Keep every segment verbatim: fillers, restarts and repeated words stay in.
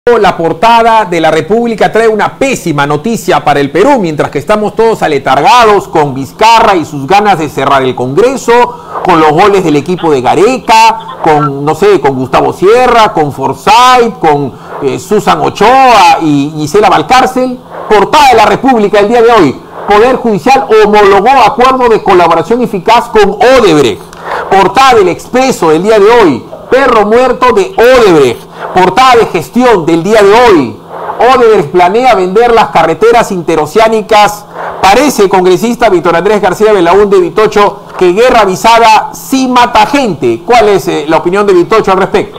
La portada de La República trae una pésima noticia para el Perú, mientras que estamos todos aletargados con Vizcarra y sus ganas de cerrar el Congreso, con los goles del equipo de Gareca, con, no sé, con Gustavo Sierra, con Forsyth, con eh, Susan Ochoa y Gisela Valcárcel. Portada de La República el día de hoy: Poder Judicial homologó acuerdo de colaboración eficaz con Odebrecht. Portada del Expreso del día de hoy: perro muerto de Odebrecht. Portada de Gestión del día de hoy: Odebrecht planea vender las carreteras interoceánicas. Parece, congresista Víctor Andrés García Belaúnde Vitocho, que guerra avisada sí mata gente. ¿Cuál es eh, la opinión de Vitocho al respecto?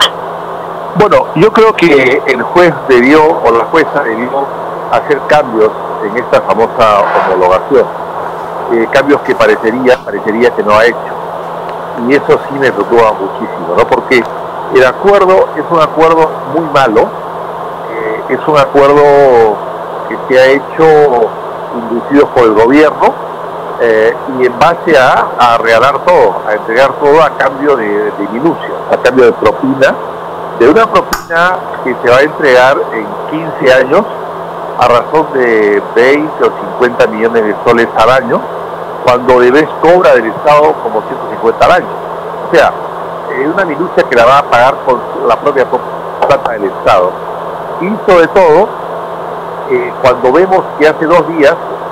Bueno, yo creo que el juez debió, o la jueza debió hacer cambios en esta famosa homologación. Eh, cambios que parecería, parecería que no ha hecho. Y eso sí me preocupa muchísimo, ¿no? Porque el acuerdo es un acuerdo muy malo, eh, es un acuerdo que se ha hecho inducido por el gobierno eh, y en base a, a regalar todo, a entregar todo a cambio de, de minucias, a cambio de propina, de una propina que se va a entregar en quince años a razón de veinte o cincuenta millones de soles al año, cuando Odebrecht cobra del Estado como ciento cincuenta al año. O sea, es una minucia que la va a pagar con la propia plata del Estado. Y sobre todo, eh, cuando vemos que hace dos días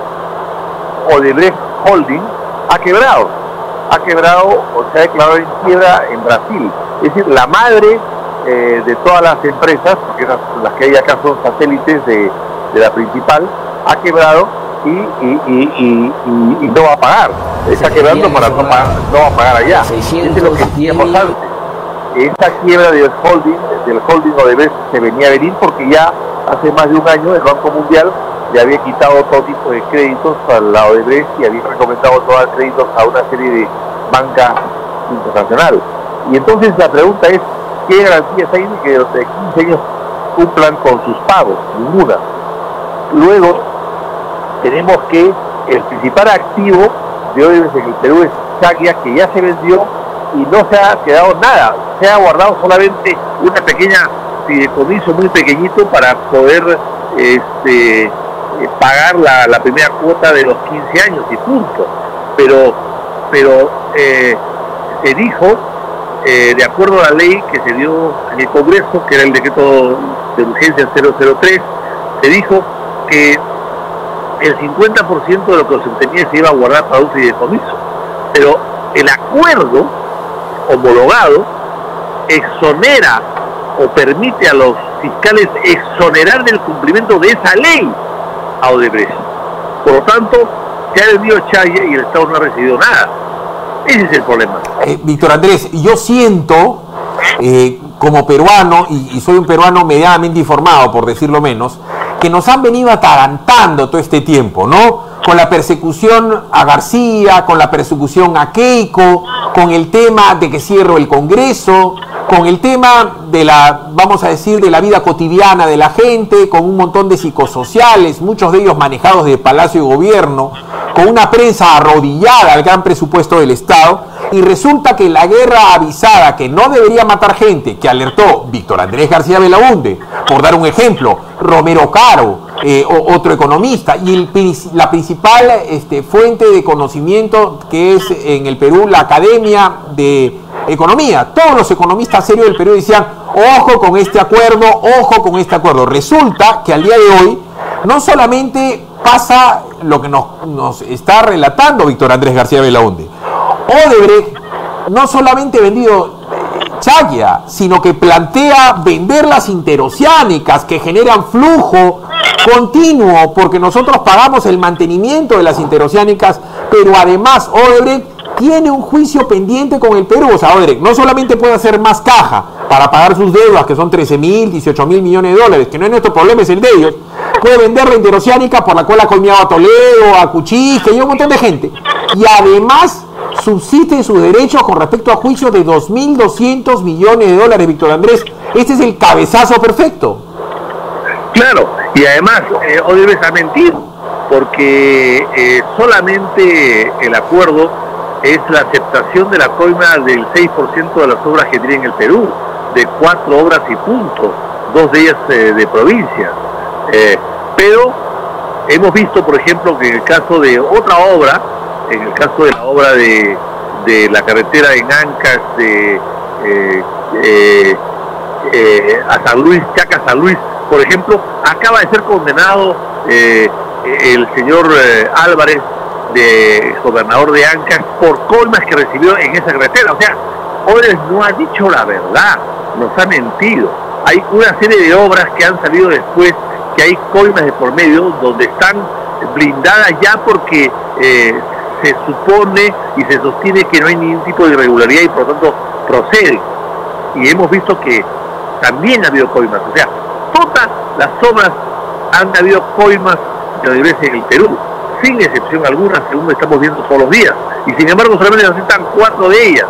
Odebrecht Holding ha quebrado, ha quebrado o se ha declarado en quiebra en Brasil. Es decir, la madre eh, de todas las empresas, porque las, las que hay acá son satélites de, de la principal, ha quebrado y, y, y, y, y, y no va a pagar. Está quebrando para no pagar, no va a pagar allá. Eso es lo que decíamos antes. Esta quiebra del holding, del holding Odebrecht se venía a venir porque ya hace más de un año el Banco Mundial le había quitado todo tipo de créditos a la Odebrecht y había recomendado todos los créditos a una serie de bancas internacionales. Y entonces la pregunta es, ¿qué garantías hay de que los de quince años cumplan con sus pagos? Ninguna. Luego tenemos que el principal activo de Odebrecht en el Perú es Chaguia, que ya se vendió y no se ha quedado nada, se ha guardado solamente una pequeña fideicomiso muy pequeñito para poder este, pagar la, la primera cuota de los quince años y punto. Pero, pero eh, se dijo, eh, de acuerdo a la ley que se dio en el Congreso, que era el decreto de urgencia cero cero tres, se dijo que el cincuenta por ciento de lo que se obtenía se iba a guardar para un fideicomiso. Pero el acuerdo homologado exonera o permite a los fiscales exonerar del cumplimiento de esa ley a Odebrecht. Por lo tanto, se ha vendido Chaguia y el Estado no ha recibido nada. Ese es el problema. Eh, Víctor Andrés, yo siento, eh, como peruano, y, y soy un peruano medianamente informado, por decirlo menos, que nos han venido atarantando todo este tiempo, ¿no? Con la persecución a García, con la persecución a Keiko, con el tema de que cierro el Congreso, con el tema de la, vamos a decir, de la vida cotidiana de la gente, con un montón de psicosociales, muchos de ellos manejados de Palacio de Gobierno, con una prensa arrodillada al gran presupuesto del Estado, y resulta que la guerra avisada, que no debería matar gente, que alertó Víctor Andrés García Belaúnde, por dar un ejemplo, Romero Caro, eh, o, otro economista, y el, la principal este, fuente de conocimiento que es en el Perú la Academia de Economía. Todos los economistas serios del Perú decían, ojo con este acuerdo, ojo con este acuerdo. Resulta que al día de hoy no solamente pasa lo que nos, nos está relatando Víctor Andrés García Belaúnde. Odebrecht no solamente vendido Chaguia, sino que plantea vender las interoceánicas que generan flujo continuo, porque nosotros pagamos el mantenimiento de las interoceánicas, pero además Odebrecht tiene un juicio pendiente con el Perú. O sea, Odebrecht no solamente puede hacer más caja para pagar sus deudas, que son trece mil, dieciocho mil millones de dólares, que no es nuestro problema, es el de ellos, puede vender la interoceánica por la cual ha colmeado a Toledo, a Cuchiste y a un montón de gente, y además subsiste sus derechos con respecto a juicios de dos mil doscientos millones de dólares, Víctor Andrés. Este es el cabezazo perfecto. Claro, y además eh, Odebrecht ha mentido, porque eh, solamente el acuerdo es la aceptación de la coima del seis por ciento de las obras que tiene en el Perú, de cuatro obras y punto. dos de ellas eh, de provincia. Eh, pero hemos visto, por ejemplo, que en el caso de otra obra, en el caso de la obra de, de la carretera en Ancash de eh, eh, eh, a San Luis, Chaca San Luis, por ejemplo, acaba de ser condenado eh, el señor eh, Álvarez, de gobernador de Ancash, por coimas que recibió en esa carretera. O sea, Odebrecht no ha dicho la verdad, nos ha mentido. Hay una serie de obras que han salido después, que hay coimas de por medio, donde están blindadas ya porque eh, se supone y se sostiene que no hay ningún tipo de irregularidad y por lo tanto procede. Y hemos visto que también ha habido coimas. O sea, todas las obras han habido coimas de Odebrecht en el Perú, sin excepción alguna, según estamos viendo todos los días. Y sin embargo solamente nos citan cuatro de ellas.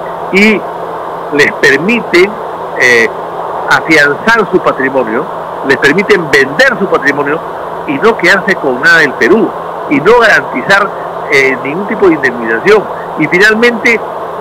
Y les permiten eh, afianzar su patrimonio, les permiten vender su patrimonio y no quedarse con nada del Perú, y no garantizar eh, ningún tipo de indemnización, y finalmente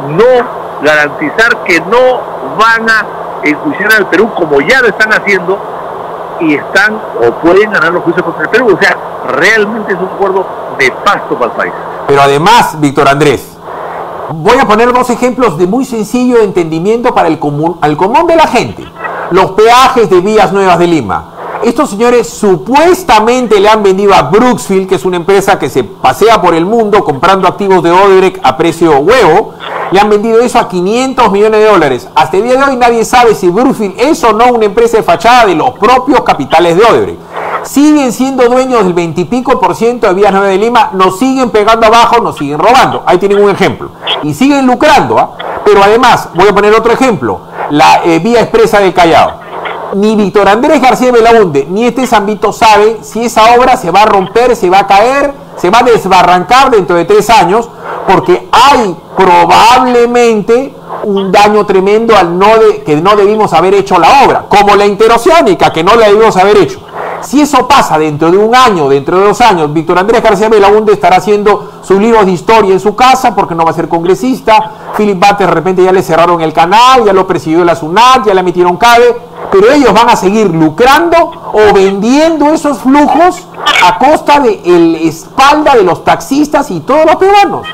no garantizar que no van a enjuiciar al Perú como ya lo están haciendo, y están o pueden ganar los juicios contra el Perú. O sea, realmente es un acuerdo nefasto para el país. Pero además, Víctor Andrés, voy a poner dos ejemplos de muy sencillo entendimiento para el común, al común de la gente. Los peajes de Vías Nuevas de Lima. Estos señores supuestamente le han vendido a Brooksfield, que es una empresa que se pasea por el mundo comprando activos de Odebrecht a precio huevo. Le han vendido eso a quinientos millones de dólares. Hasta el día de hoy nadie sabe si Brooksfield es o no una empresa de fachada de los propios capitales de Odebrecht. Siguen siendo dueños del veintipico por ciento de Vías Nuevas de Lima, nos siguen pegando abajo, nos siguen robando. Ahí tienen un ejemplo. Y siguen lucrando, ¿eh? Pero además, voy a poner otro ejemplo, la eh, Vía Expresa del Callao. Ni Víctor Andrés García Belaúnde ni este Zambito sabe si esa obra se va a romper, se va a caer, se va a desbarrancar dentro de tres años, porque hay probablemente un daño tremendo al no de, que no debimos haber hecho la obra, como la interoceánica, que no la debimos haber hecho. Si eso pasa dentro de un año, dentro de dos años, Víctor Andrés García Belaúnde estará haciendo sus libros de historia en su casa porque no va a ser congresista. Philip Butter de repente ya le cerraron el canal, ya lo presidió la SUNAT, ya le metieron CADE, pero ellos van a seguir lucrando o vendiendo esos flujos a costa de la espalda de los taxistas y todos los peruanos.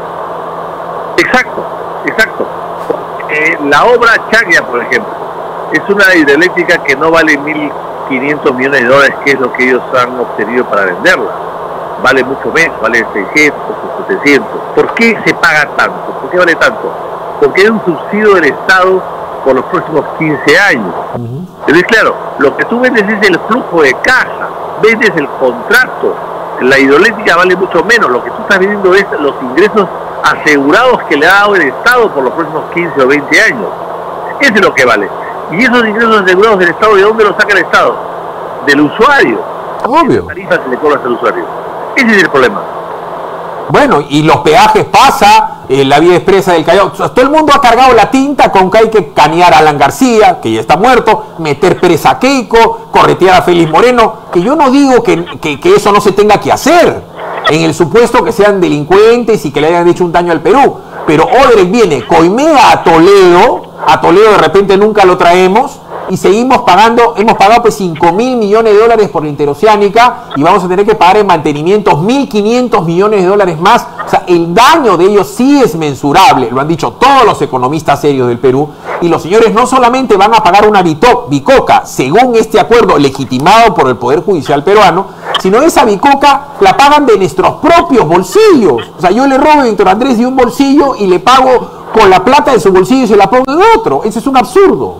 Exacto, exacto. Eh, la obra Chaglia, por ejemplo, es una hidroeléctrica que no vale mil quinientos millones de dólares, que es lo que ellos han obtenido para venderla. Vale mucho menos, vale seiscientos o setecientos. ¿Por qué se paga tanto? ¿Por qué vale tanto? Porque hay un subsidio del Estado por los próximos quince años. Uh-huh. Entonces, claro, lo que tú vendes es el flujo de caja, vendes el contrato. La hidroeléctrica vale mucho menos. Lo que tú estás vendiendo es los ingresos asegurados que le ha dado el Estado por los próximos quince o veinte años. Eso es lo que vale. ¿Y esos ingresos asegurados del Estado, de dónde los saca el Estado? Del usuario. Obvio. La tarifa que le cobras al usuario. Ese es el problema. Bueno, y los peajes pasa, eh, la Vía Expresa del Callao. O sea, todo el mundo ha cargado la tinta con que hay que canear a Alan García, que ya está muerto, meter presa a Keiko, corretear a Félix Moreno, que yo no digo que, que, que eso no se tenga que hacer, en el supuesto que sean delincuentes y que le hayan hecho un daño al Perú. Pero Odebrecht viene, coimea a Toledo, a Toledo de repente nunca lo traemos, y seguimos pagando, hemos pagado pues cinco mil millones de dólares por la interoceánica, y vamos a tener que pagar en mantenimientos mil quinientos millones de dólares más. O sea, el daño de ellos sí es mensurable, lo han dicho todos los economistas serios del Perú, y los señores no solamente van a pagar una bicoca, según este acuerdo legitimado por el Poder Judicial peruano, sino esa bicoca la pagan de nuestros propios bolsillos. O sea, yo le robo a Víctor Andrés de un bolsillo y le pago con la plata de su bolsillo y se la pongo en otro. Eso es un absurdo.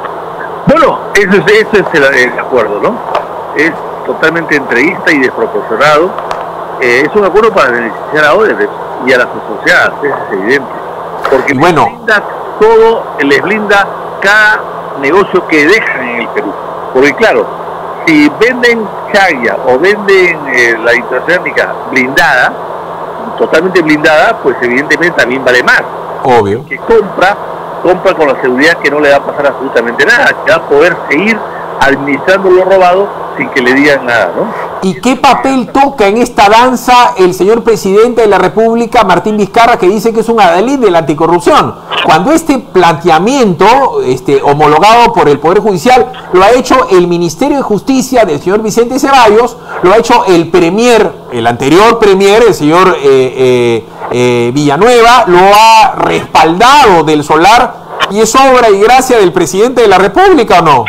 Bueno, eso es, eso es el, el acuerdo, ¿no? Es totalmente entreguista y desproporcionado. Eh, es un acuerdo para beneficiar a Odebrecht y a las asociadas, eso es evidente. Porque y bueno, les blinda todo, les blinda cada negocio que dejan en el Perú. Porque claro, si venden Chaglia o venden eh, la interoceánica blindada, totalmente blindada, pues evidentemente también vale más. Obvio. Que compra, compra con la seguridad que no le va a pasar absolutamente nada, que va a poder seguir administrando lo robado sin que le digan nada, ¿no? ¿Y qué papel toca en esta danza el señor presidente de la República, Martín Vizcarra, que dice que es un adalid de la anticorrupción? Cuando este planteamiento, este, homologado por el Poder Judicial, lo ha hecho el Ministerio de Justicia del señor Vicente Ceballos, lo ha hecho el premier, el anterior premier, el señor eh, eh, eh, Villanueva, lo ha respaldado del Solar, y es obra y gracia del presidente de la República, ¿o no?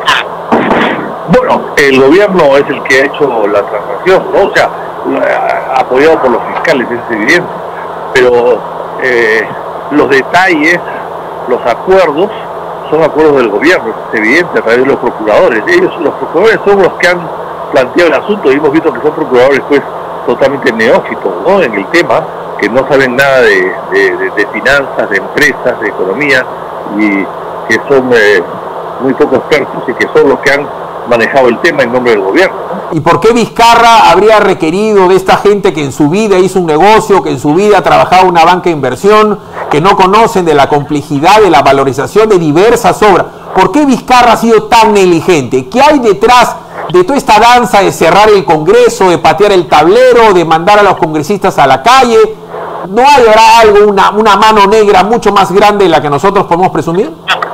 Bueno, el gobierno es el que ha hecho la transacción, ¿no? O sea, apoyado por los fiscales, es evidente, pero eh, los detalles, los acuerdos, son acuerdos del gobierno, es evidente, a través de los procuradores. Ellos, los procuradores, son los que han planteado el asunto, y hemos visto que son procuradores pues totalmente neófitos, ¿no?, en el tema, que no saben nada de, de, de, de finanzas, de empresas, de economía, y que son eh, muy poco expertos y que son los que han manejado el tema en nombre del gobierno, ¿no? ¿Y por qué Vizcarra habría requerido de esta gente que en su vida hizo un negocio, que en su vida ha trabajado en una banca de inversión, que no conocen de la complejidad de la valorización de diversas obras? ¿Por qué Vizcarra ha sido tan negligente? ¿Qué hay detrás de toda esta danza de cerrar el Congreso, de patear el tablero, de mandar a los congresistas a la calle? ¿No hay habrá algo, una, una mano negra mucho más grande de la que nosotros podemos presumir?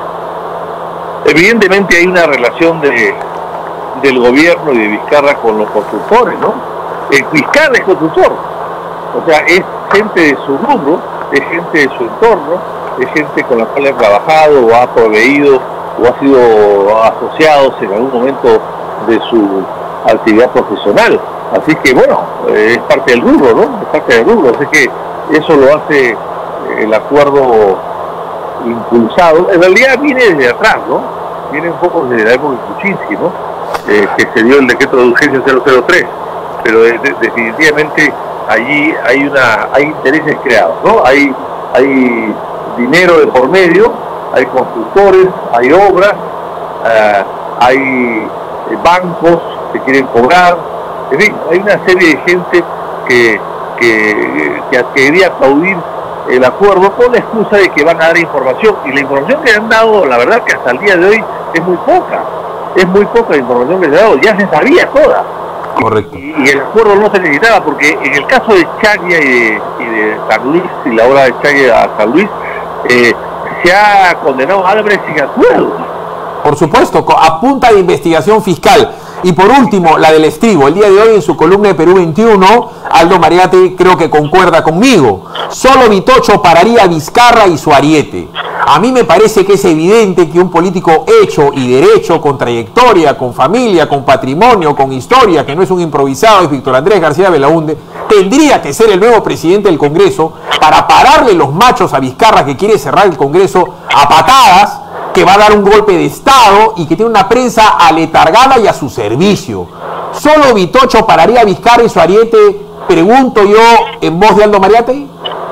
Evidentemente hay una relación de del gobierno y de Vizcarra con los constructores, ¿no? El Vizcarra es constructor, o sea, es gente de su rubro, es gente de su entorno, es gente con la cual ha trabajado o ha proveído o ha sido asociados en algún momento de su actividad profesional. Así que, bueno, eh, es parte del rubro, ¿no? Es parte del rubro, así que eso lo hace el acuerdo impulsado. En realidad viene desde atrás, ¿no? Viene un poco desde la época de Kuczynski, ¿no? Eh, que se dio el decreto de urgencia cero cero tres, pero de, de, definitivamente allí hay una hay intereses creados, ¿no? Hay hay dinero de por medio, hay constructores, hay obras, uh, hay eh, bancos que quieren cobrar, en fin, hay una serie de gente que que, que quería aplaudir el acuerdo con la excusa de que van a dar información, y la información que han dado, la verdad que hasta el día de hoy es muy poca. Es muy poca la información que se ha dado, ya se sabía toda. Correcto. Y, y el acuerdo no se necesitaba, porque en el caso de Chaglia y de, y de San Luis, y la obra de Chaglia a San Luis, eh, se ha condenado a Álvarez sin acuerdo. Por supuesto, a punta de investigación fiscal. Y por último, la del estribo. El día de hoy, en su columna de Perú veintiuno, Aldo Mariate creo que concuerda conmigo. Solo Vitocho pararía a Vizcarra y su ariete. A mí me parece que es evidente que un político hecho y derecho, con trayectoria, con familia, con patrimonio, con historia, que no es un improvisado, es Víctor Andrés García Belaúnde, tendría que ser el nuevo presidente del Congreso para pararle los machos a Vizcarra, que quiere cerrar el Congreso a patadas, que va a dar un golpe de Estado y que tiene una prensa aletargada y a su servicio. ¿Solo Vitocho pararía a Vizcarra y su ariete? Pregunto yo en voz de Aldo Mariate.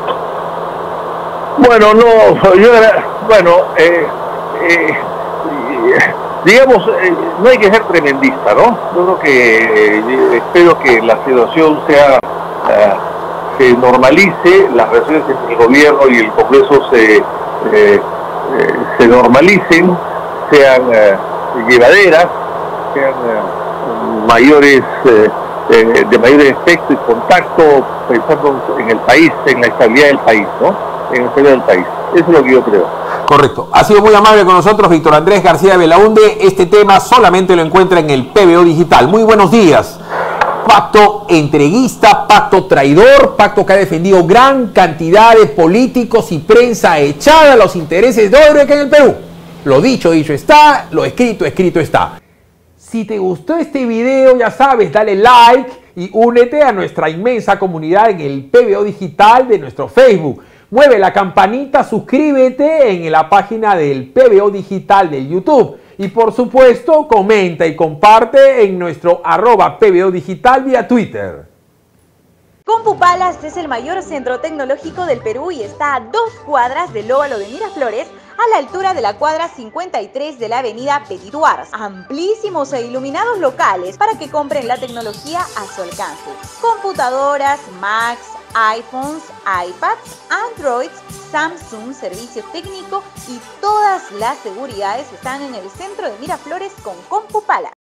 Bueno, no, yo, bueno, eh, eh, digamos, eh, no hay que ser tremendista, ¿no? Yo creo que, eh, espero que la situación sea, eh, se normalice, las relaciones entre el gobierno y el Congreso se, eh, eh, se normalicen, sean eh, llevaderas, sean eh, mayores, eh, eh, de mayor efecto y contacto, pensando en el país, en la estabilidad del país, ¿no? En el interior del país. Eso es lo que yo creo. Correcto. Ha sido muy amable con nosotros Víctor Andrés García Belaúnde. Este tema solamente lo encuentra en el P B O Digital. Muy buenos días. Pacto entreguista, pacto traidor, pacto que ha defendido gran cantidad de políticos y prensa echada a los intereses de Odebrecht en el Perú. Lo dicho, dicho está, lo escrito, escrito está. Si te gustó este video, ya sabes, dale like y únete a nuestra inmensa comunidad en el P B O Digital de nuestro Facebook. Mueve la campanita, suscríbete en la página del P B O Digital de YouTube. Y por supuesto, comenta y comparte en nuestro arroba P B O Digital vía Twitter. CompuPalas es el mayor centro tecnológico del Perú y está a dos cuadras del óvalo de Miraflores, a la altura de la cuadra cincuenta y tres de la avenida Petit Duars. Amplísimos e iluminados locales para que compren la tecnología a su alcance. Computadoras, Macs, iPhones, iPads, Android, Samsung, servicio técnico y todas las seguridades están en el centro de Miraflores con CompuPalas.